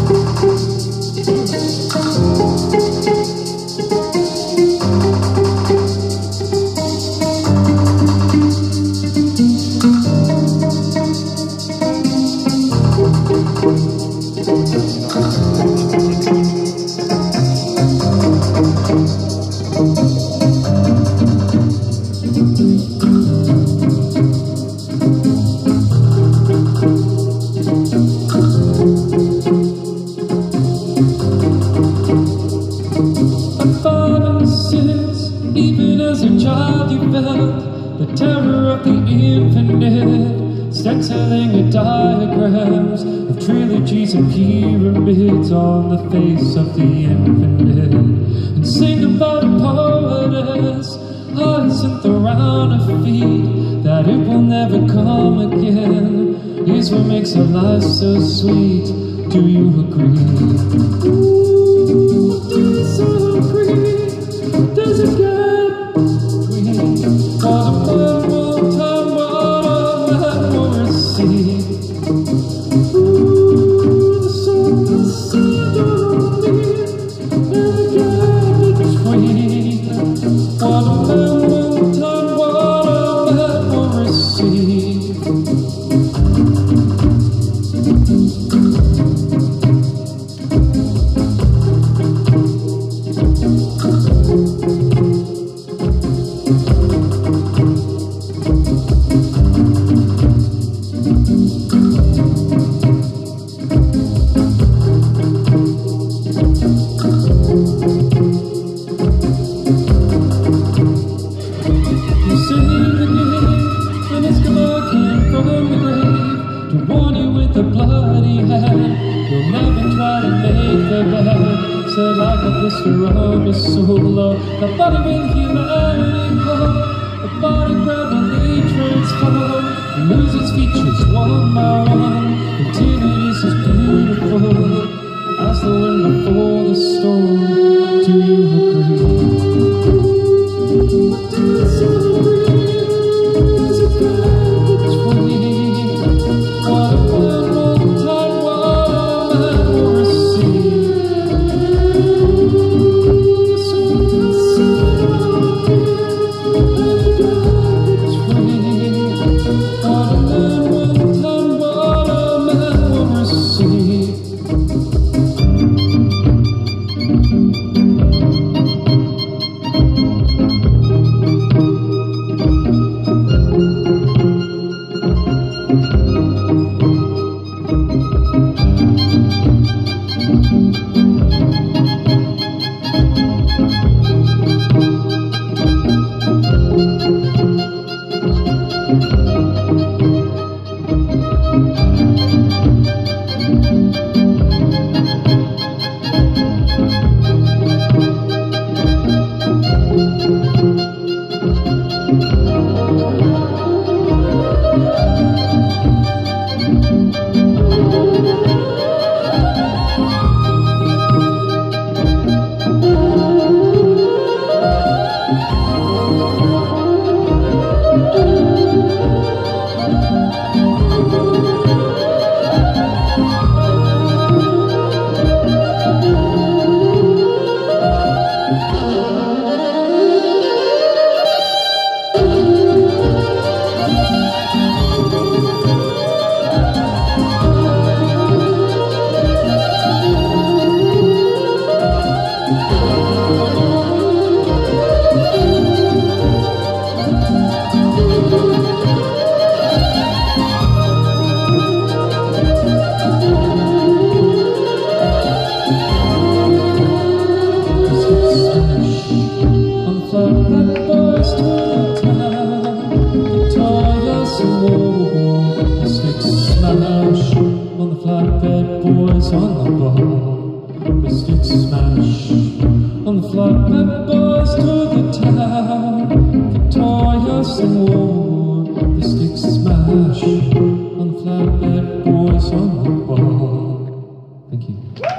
Even as a child you felt the terror of the infinite, stenciling diagrams of trilogies and pyramids on the face of the infinite, and sing about a poetess, hyacinth around her feet, that it will never come again is what makes our life so sweet. Do you agree? Ooh, do you so agree? There's a gap between what a man will tell, what a man will receive. Ooh, the soul is suddenly. There's a gap between what a man will tell, what a man will receive. The bloody hand, you'll never try to make the bed. So like a blister on your soul, oh, the body with humanity, oh, the body gradually transforms, lose its features one by one, until it is as beautiful as the wind before the storm. Do you agree? Do you so agree? There's a gap between what a man will tell, what a man will receive. So there's a gap between what a man will tell, what a man will receive. On the flatbed, boys on the ball. The sticks smash on the flatbed, boys to the town. Victorious and war. The sticks smash on the flatbed, boys on the ball. Thank you.